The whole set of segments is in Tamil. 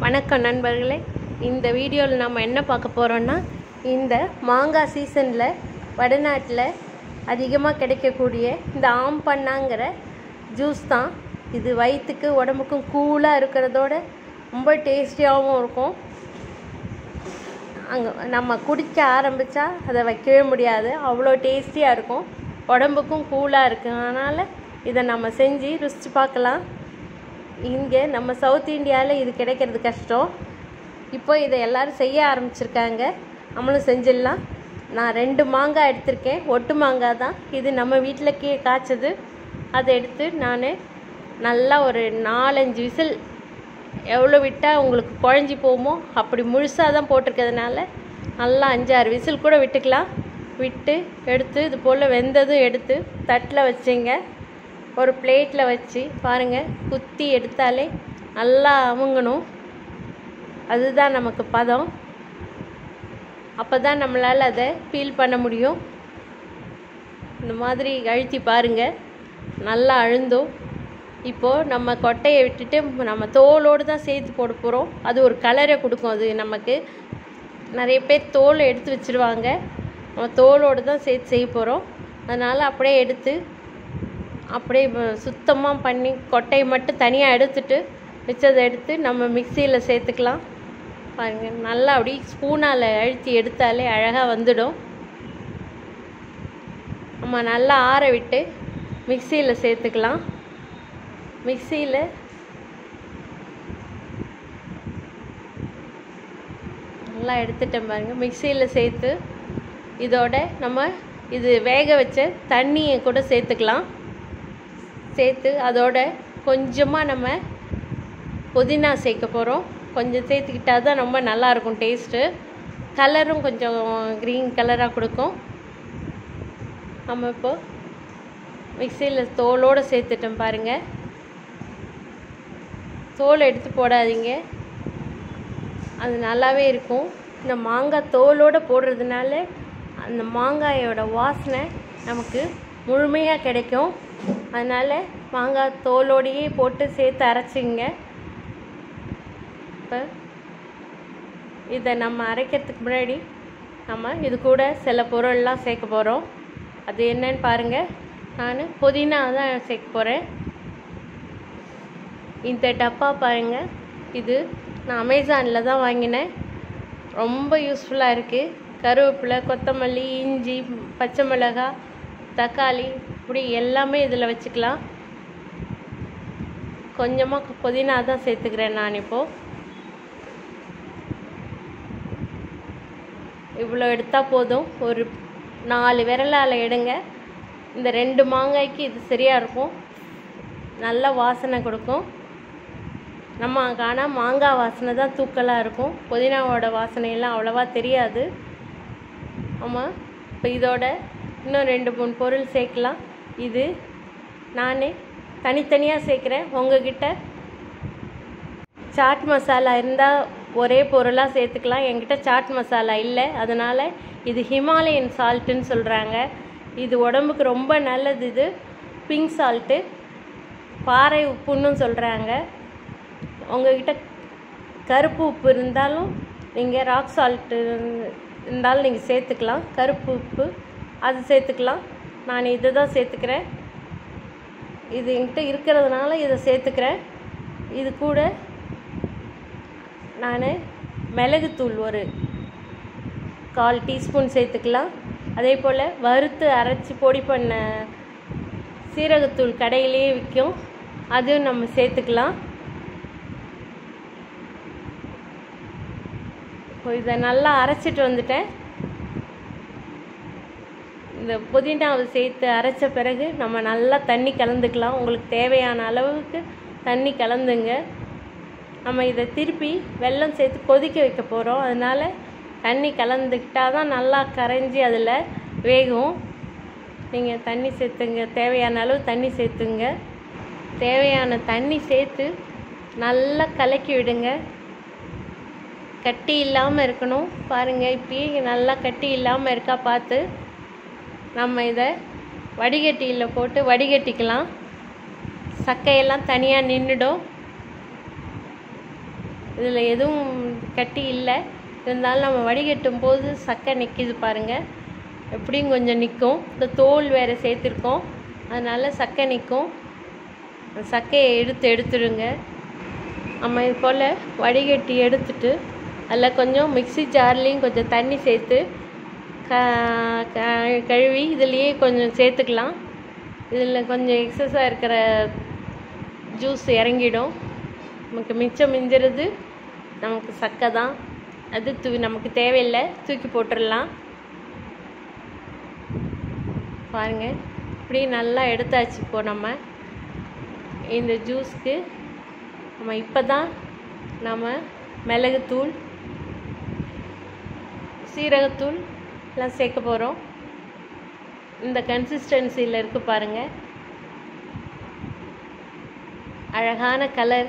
வணக்கம் நண்பர்களே. இந்த வீடியோவில் நம்ம என்ன பார்க்க போகிறோன்னா, இந்த மாங்காய் சீசனில் வடநாட்டில் அதிகமாக கிடைக்கக்கூடிய இந்த ஆம்பண்ணாங்கிற ஜூஸ் தான். இது வயிற்றுக்கு உடம்புக்கும் கூலாக இருக்கிறதோட ரொம்ப டேஸ்டியாகவும் இருக்கும். அங்கே நம்ம குடிக்க ஆரம்பித்தா அதை வைக்கவே முடியாது, அவ்வளோ டேஸ்டியாக இருக்கும். உடம்புக்கும் கூலாக இருக்குது. அதனால் இதை நம்ம செஞ்சு ருசித்து பார்க்கலாம். இங்கே நம்ம சவுத் இந்தியாவில் இது கிடைக்கிறது கஷ்டம். இப்போ இதை எல்லோரும் செய்ய ஆரம்பிச்சிருக்காங்க, நம்மளும் செஞ்சிடலாம். நான் 2 மாங்காய் எடுத்திருக்கேன், ஒட்டு மாங்காய் தான் இது. நம்ம வீட்டில் காய்ச்சது. அதை எடுத்து நான் நல்லா ஒரு 4-5 விசில் எவ்வளோ விட்டால் உங்களுக்கு குழஞ்சி போகுமோ அப்படி முழுசாக தான் போட்டிருக்கிறதுனால நல்லா 5-6 விசில் கூட விட்டுக்கலாம். விட்டு எடுத்து இது போல் வெந்ததும் எடுத்து தட்டில் வச்சுங்க. ஒரு பிளேட்டில் வச்சு பாருங்கள், குத்தி எடுத்தாலே நல்லா அமுங்கணும். அதுதான் நமக்கு பதம். அப்போ தான் நம்மளால் அதை பீல் பண்ண முடியும். இந்த மாதிரி அழுத்தி பாருங்கள், நல்லா அழுந்தும். இப்போது நம்ம கொட்டையை விட்டுட்டு நம்ம தோலோடு தான் சேர்த்து போட போகிறோம். அது ஒரு கலரை கொடுக்கும். அது நமக்கு நிறைய பேர் தோலை எடுத்து வச்சுருவாங்க. நம்ம தோலோடு தான் சேர்த்து செய்ய போகிறோம். அதனால் அப்படியே எடுத்து அப்படியே சுத்தமாக பண்ணி கொட்டையை மட்டும் தனியாக எடுத்துட்டு மிச்சத்தை எடுத்து நம்ம மிக்சியில் சேர்த்துக்கலாம். பாருங்கள், நல்லா அப்படி ஸ்பூனால் அழுத்தி எடுத்தாலே அழகாக வந்துடும். நம்ம நல்லா ஆற விட்டு மிக்சியில் சேர்த்துக்கலாம். மிக்சியில் நல்லா எடுத்துட்டேன் பாருங்கள். மிக்சியில் சேர்த்து இதோட நம்ம இது வேக வச்ச தண்ணியை கூட சேர்த்துக்கலாம். சேர்த்து அதோட கொஞ்சமாக நம்ம புதினா சேர்க்க போகிறோம். கொஞ்சம் சேர்த்துக்கிட்டால் தான் ரொம்ப நல்லாயிருக்கும் டேஸ்ட்டு. கலரும் கொஞ்சம் க்ரீன் கலராக கொடுக்கும். நம்ம இப்போது மிக்சியில் தோலோடு சேர்த்துட்டோம் பாருங்கள். தோல் எடுத்து போடாதீங்க, அது நல்லாவே இருக்கும். இந்த மாங்காய் தோலோடு போடுறதுனால அந்த மாங்காயோட வாசனை நமக்கு முழுமையாக கிடைக்கும். அதனால் மாங்காய் தோலோடையே போட்டு சேர்த்து அரைச்சிங்க. இப்போ இதை நம்ம அரைக்கிறதுக்கு முன்னாடி நம்ம இது கூட சில பொருள்லாம் சேர்க்க போகிறோம். அது என்னன்னு பாருங்கள். நான் புதினா தான் சேர்க்க போகிறேன். இந்த டப்பா பாருங்கள், இது நான் அமேசானில் தான் வாங்கினேன். ரொம்ப யூஸ்ஃபுல்லாக இருக்குது. கருவேப்பிலை, கொத்தமல்லி, இஞ்சி, பச்சை மிளகாய், தக்காளி இப்படி எல்லாமே இதில் வச்சுக்கலாம். கொஞ்சமாக புதினா தான் சேர்த்துக்கிறேன் நான். இப்போது இவ்வளோ எடுத்தால் போதும். ஒரு 4 விரலால் எடுங்க. இந்த 2 மாங்காய்க்கு இது சரியாக இருக்கும். நல்ல வாசனை கொடுக்கும். நம்ம ஆனால் மாங்காய் வாசனை தான் தூக்கலாக இருக்கும். புதினாவோட வாசனையெல்லாம் அவ்வளோவா தெரியாது. ஆமாம், இப்போ இதோட இன்னும் 2-3 பொருள் சேர்க்கலாம். இது நான் தனித்தனியாக சேர்க்குறேன். உங்ககிட்ட சாட் மசாலா இருந்தால் ஒரே பொருளாக சேர்த்துக்கலாம். என்கிட்ட சாட் மசாலா இல்லை, அதனால் இது ஹிமாலயன் சால்ட்டுன்னு சொல்கிறாங்க. இது உடம்புக்கு ரொம்ப நல்லது. இது பிங்க் சால்ட்டு, பாறை உப்புன்னு சொல்கிறாங்க. உங்ககிட்ட கருப்பு உப்பு இருந்தாலும் நீங்கள் ராக் சால்ட்டு இருந்தாலும் நீங்கள் சேர்த்துக்கலாம். கருப்பு உப்பு அது சேர்த்துக்கலாம். நான் இதை தான் சேர்த்துக்கிறேன். இது என்கிட்ட இருக்கிறதுனால இதை சேர்த்துக்கிறேன். இது கூட நான் மிளகுத்தூள் ஒரு 1/4 டீஸ்பூன் சேர்த்துக்கலாம். அதே போல் வறுத்து அரைச்சி பொடி பண்ண சீரகத்தூள் கடையிலேயே விற்கும், அதுவும் நம்ம சேர்த்துக்கலாம். இப்போ இதை நல்லா அரைச்சிட்டு வந்துட்டேன். இந்த புதினாவை சேர்த்து அரைச்ச பிறகு நம்ம நல்லா தண்ணி கலந்துக்கலாம். உங்களுக்கு தேவையான அளவுக்கு தண்ணி கலந்துங்க. நம்ம இதை திருப்பி வெல்லம் சேர்த்து கொதிக்க வைக்க போகிறோம். அதனால் தண்ணி கலந்துக்கிட்டால் தான் நல்லா கரைஞ்சி அதில் வேகும். நீங்கள் தண்ணி சேர்த்துங்க, தேவையான அளவு தண்ணி சேர்த்துங்க. தேவையான தண்ணி சேர்த்து நல்லா கலக்கி விடுங்க. கட்டி இல்லாமல் இருக்கணும். பாருங்கள், இப்பயே நல்லா கட்டி இல்லாமல் இருக்கா பார்த்து நம்ம இதை வடிகட்டியில் போட்டு வடிகட்டிக்கலாம். சக்கையெல்லாம் தனியாக நின்றுடும். இதில் எதுவும் கட்டி இல்லை. இருந்தாலும் நம்ம வடிகட்டும் போது சக்கை நிற்கிது பாருங்கள். எப்படியும் கொஞ்சம் நிற்கும். இந்த தோல் வேறு சேர்த்துருக்கோம், அதனால் சக்கை நிற்கும். சக்கையை எடுத்துடுங்க. நம்ம இது போல் வடிகட்டி எடுத்துட்டு அதில் கொஞ்சம் மிக்ஸி ஜார்லேயும் கொஞ்சம் தண்ணி சேர்த்து கழுவி இதுலேயே கொஞ்சம் சேர்த்துக்கலாம். இதில் கொஞ்சம் எக்ஸஸாக இருக்கிற ஜூஸ் இறங்கிடும். நமக்கு மிச்சம் மிஞ்சிறது நமக்கு சக்கை தான். அது நமக்கு தேவையில்லை, தூக்கி போட்டுடலாம். பாருங்கள், இப்படி நல்லா எடுத்தாச்சு. இப்போ நம்ம இந்த ஜூஸ்க்கு நம்ம இப்போ தான் நம்ம மிளகுத்தூள், சீரகத்தூள் எல்லாம் சேர்க்க போகிறோம். இந்த கன்சிஸ்டன்சியில் இருக்குது பாருங்கள், அழகான கலர்.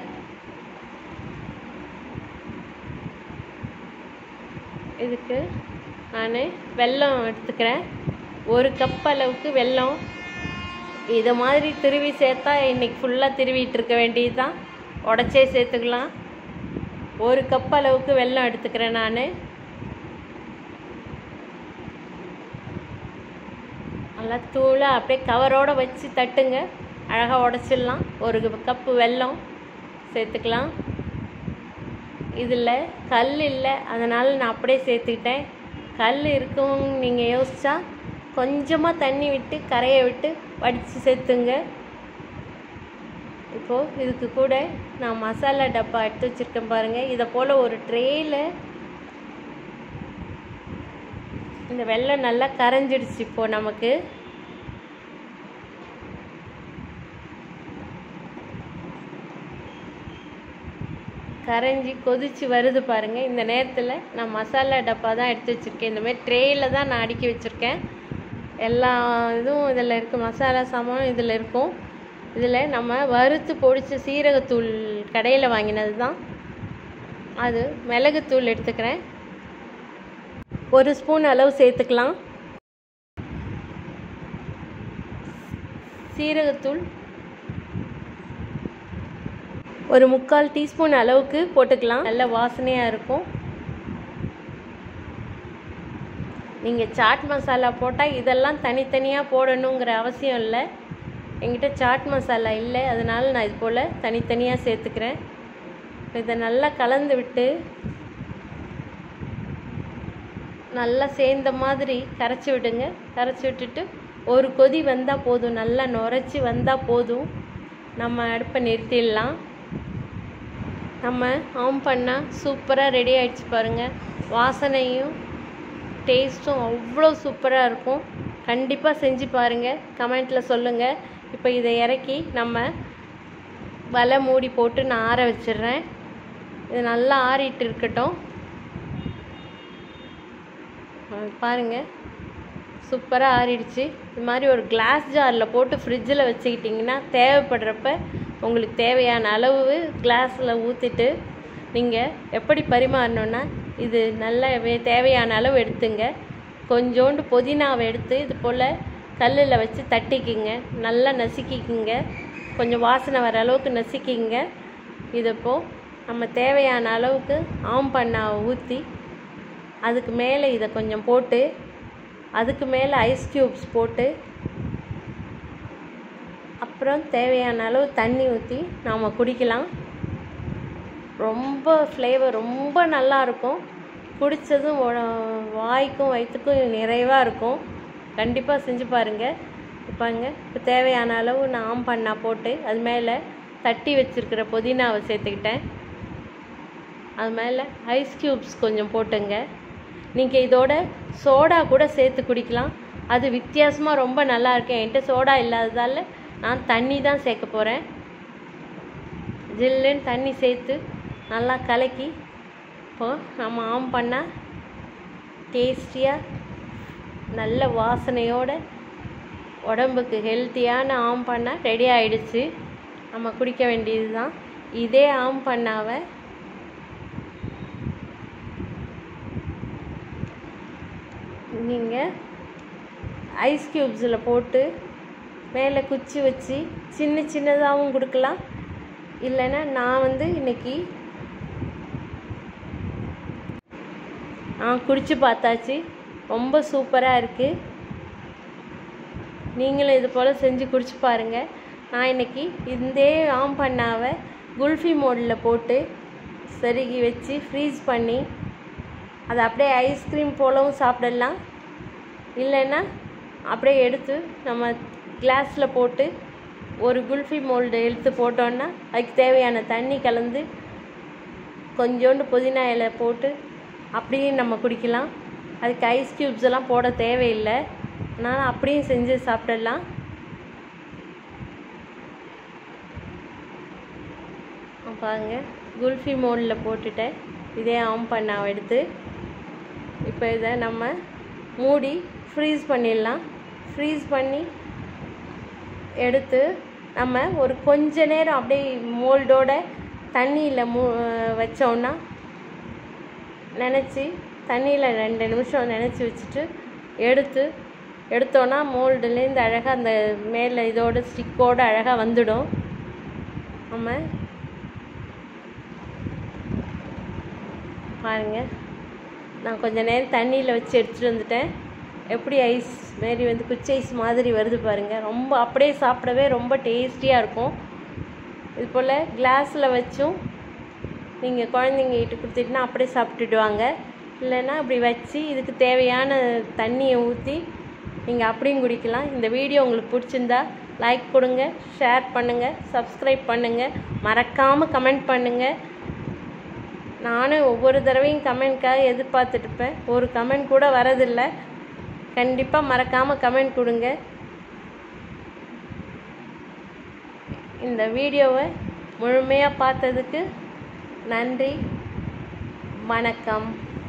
இதுக்கு நான் வெல்லம் எடுத்துக்கிறேன். 1 கப் அளவுக்கு வெல்லம். இதை மாதிரி திருவி சேர்த்தா இன்றைக்கி ஃபுல்லாக திருவிட்டு இருக்க வேண்டியது தான். உடச்சே சேர்த்துக்கலாம். 1 கப் அளவுக்கு வெல்லம் எடுத்துக்கிறேன் நான். நல்லா தூளாக அப்படியே கவரோடு வச்சு தட்டுங்க, அழகாக உடச்சிடலாம். 1 கப்பு வெல்லம் சேர்த்துக்கலாம். இதில் கல் இல்லை, அதனால் நான் அப்படியே சேர்த்துக்கிட்டேன். கல் இருக்கும் நீங்கள் யோசிச்சா கொஞ்சமாக தண்ணி விட்டு கரையை விட்டு வடித்து சேர்த்துங்க. இப்போது இதுக்கு கூட நான் மசாலா டப்பா எடுத்து வச்சுருக்கேன் பாருங்கள். இதை போல் ஒரு ட்ரேயில் இந்த வெல்லம் நல்லா கரைஞ்சிடுச்சு. இப்போது நமக்கு கரைஞ்சி கொதிச்சு வருது பாருங்கள். இந்த நேரத்தில் நான் மசாலா டப்பா தான் எடுத்து வச்சுருக்கேன். இந்தமாதிரி ட்ரேயில் தான் நான் அடுக்கி வச்சுருக்கேன். எல்லா இதுவும் இதில் இருக்குது, மசாலா சாமான் இதில் இருக்கும். இதில் நம்ம வறுத்து பொடிச்ச சீரகத்தூள் கடையில் வாங்கினது தான், அது மிளகுத்தூள் எடுத்துக்கிறேன். 1 ஸ்பூன் அளவு சேர்த்துக்கலாம். சீரகத்தூள் 1/4 டீஸ்பூன் அளவுக்கு போட்டுக்கலாம். நல்ல வாசனையாக இருக்கும். நீங்கள் சாட் மசாலா போட்டால் இதெல்லாம் தனித்தனியாக போடணுங்கிற அவசியம் இல்லை. என்கிட்ட சாட் மசாலா இல்லை, அதனால் நான் இது போல் தனித்தனியாக சேர்த்துக்கிறேன். இதை நல்லா கலந்து விட்டு நல்லா சேர்ந்த மாதிரி கரைச்சி விடுங்க. கரைச்சி விட்டுட்டு ஒரு கொதி வந்தால் போதும், நல்லா நுரைச்சி வந்தால் போதும். நம்ம அடுப்பை நிறுத்திடலாம். நம்ம ஆன் பண்ணால் சூப்பராக ரெடி ஆகிடுச்சு பாருங்கள். வாசனையும் டேஸ்ட்டும் அவ்வளோ சூப்பராக இருக்கும். கண்டிப்பாக செஞ்சு பாருங்கள், கமெண்ட்டில் சொல்லுங்கள். இப்போ இதை இறக்கி நம்ம வலை மூடி போட்டு நான் ஆற வச்சிடுறேன். இது நல்லா ஆறிட்டு இருக்கட்டும். பாருங்கள், சூப்பராக ஆறிடுச்சு. இது மாதிரி ஒரு கிளாஸ் ஜாரில் போட்டு ஃப்ரிட்ஜில் வச்சுக்கிட்டிங்கன்னா தேவைப்படுறப்ப உங்களுக்கு தேவையான அளவு கிளாஸில் ஊற்றிட்டு நீங்கள் எப்படி பரிமாறணுன்னா, இது நல்ல தேவையான அளவு எடுத்துங்க. கொஞ்சோண்டு புதினாவை எடுத்து இது போல் கல்லில் வச்சு தட்டிக்கிங்க, நல்லா நசுக்கிக்கிங்க. கொஞ்சம் வாசனை வர அளவுக்கு நசுக்கிங்க. இதப்போ நம்ம தேவையான அளவுக்கு ஆம்பண்ணாவை ஊற்றி அதுக்கு மேலே இதை கொஞ்சம் போட்டு அதுக்கு மேலே ஐஸ் க்யூப்ஸ் போட்டு அப்புறம் தேவையான அளவு தண்ணி ஊற்றி நாம் குடிக்கலாம். ரொம்ப ஃப்ளேவர் ரொம்ப நல்லாயிருக்கும். குடித்ததும் வாய்க்கும் வயிற்றுக்கும் நிறைவாக இருக்கும். கண்டிப்பாக செஞ்சு பாருங்கள். பாருங்க, இப்போ தேவையான அளவு நான் ஆம்பண்ணா போட்டு அது மேலே தட்டி வச்சுருக்கிற புதினாவை சேர்த்துக்கிட்டேன். அது மேலே ஐஸ் க்யூப்ஸ் கொஞ்சம் போட்டுங்க. நீங்கள் இதோட சோடா கூட சேர்த்து குடிக்கலாம். அது வித்தியாசமாக ரொம்ப நல்லா இருக்கும். என்கிட்ட சோடா இல்லாததால் நான் தண்ணி தான் சேர்க்க போகிறேன். ஜில்லுன்னு தண்ணி சேர்த்து நல்லா கலக்கி இப்போது நம்ம ஆம் பண்ணால் டேஸ்டியாக நல்ல வாசனையோடு உடம்புக்கு ஹெல்த்தியான ஆம் பண்ணால் ரெடி ஆகிடுச்சு. நம்ம குடிக்க வேண்டியது தான். இதே ஆம் பண்ணாவை நீங்கள் ஐஸ் க்யூப்ஸில் போட்டு மேலே குச்சி வச்சு சின்னதாகவும் கொடுக்கலாம். இல்லைன்னா நான் இன்றைக்கி குடிச்சு பார்த்தாச்சு, ரொம்ப சூப்பராக இருக்குது. நீங்களும் இது போல் செஞ்சு குடிச்சு பாருங்கள். நான் இன்றைக்கி இந்த ஆம் பண்ணாவை குல்ஃபி மோடில் போட்டு செருகி வச்சு ஃப்ரீஸ் பண்ணி அதை அப்படியே ஐஸ்கிரீம் போலவும் சாப்பிடலாம். இல்லைன்னா அப்படியே எடுத்து நம்ம கிளாஸில் போட்டு ஒரு குல்ஃபி மோல்டு எடுத்து போட்டோன்னா அதுக்கு தேவையான தண்ணி கலந்து கொஞ்சோண்டு புதினா இலை போட்டு அப்படியே நம்ம குடிக்கலாம். அதுக்கு ஐஸ் க்யூப்ஸ் எல்லாம் போட தேவையில்லை. அதனால் அப்படியும் செஞ்சு சாப்பிடலாம். பாருங்க, குல்ஃபி மோல்டில் போட்டுட்டேன். இதே ஆம் பண்ணாவை எடுத்து இப்போ இதை நம்ம மூடி ஃப்ரீஸ் பண்ணிடலாம். ஃப்ரீஸ் பண்ணி எடுத்து நம்ம ஒரு கொஞ்ச நேரம் அப்படியே மோல்டோட தண்ணியில் வச்சோன்னா நினச்சி தண்ணியில் 2 நிமிஷம் நினச்சி வச்சுட்டு எடுத்தோன்னா மோல்டுலேருந்து அழகாக அந்த மேலே இதோட ஸ்டிக்கோடு அழகாக வந்துடும். நம்ம பாருங்கள், நான் கொஞ்சம் நேரம் தண்ணியில் வச்சு எடுத்துகிட்டு வந்துட்டேன். எப்படி ஐஸ் மாரி வந்து குச்சி ஐஸ் மாதிரி வருது பாருங்கள். ரொம்ப அப்படியே சாப்பிடவே ரொம்ப டேஸ்டியாக இருக்கும். இது போல் கிளாஸில் வச்சும் நீங்கள் குழந்தைங்க கிட்ட கொடுத்துட்டுனா அப்படியே சாப்பிட்டுடுவாங்க. இல்லைன்னா இப்படி வச்சு இதுக்கு தேவையான தண்ணியை ஊற்றி நீங்கள் அப்படியும் குடிக்கலாம். இந்த வீடியோ உங்களுக்கு பிடிச்சிருந்தா லைக் கொடுங்க, ஷேர் பண்ணுங்கள், சப்ஸ்கிரைப் பண்ணுங்கள், மறக்காமல் கமெண்ட் பண்ணுங்கள். நானும் ஒவ்வொரு தடவையும் கமெண்ட்காக எதிர்பார்த்துட்ருப்பேன். ஒரு கமெண்ட் கூட வரதில்லை. கண்டிப்பாக மறக்காமல் கமெண்ட் கொடுங்க. இந்த வீடியோவை முழுமையாக பார்த்ததுக்கு நன்றி. வணக்கம்.